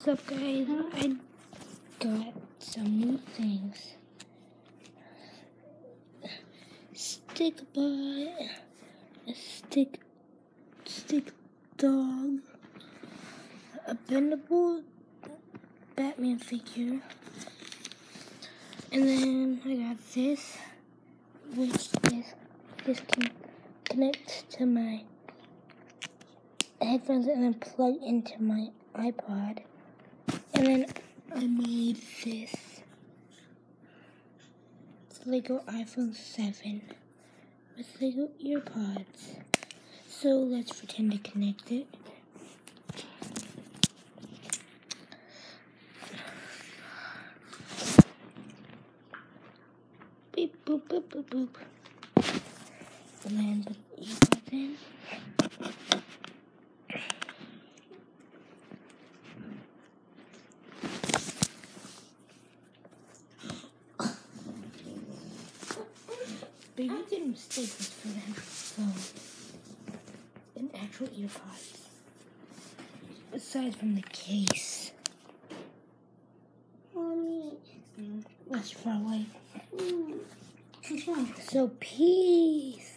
What's up, guys? I got some new things. Stick bot, a stick dog, a bendable Batman figure, and then I got this, which this can connect to my headphones and then plug into my iPod. And then I made this. It's Lego iPhone 7 with Lego earpods. So let's pretend to connect it. Beep, boop, boop, boop, boop. And then put the earpods in. But you did mistake this for an actual phone. An actual earpods. Aside from the case. Mommy. That's far away. So peace.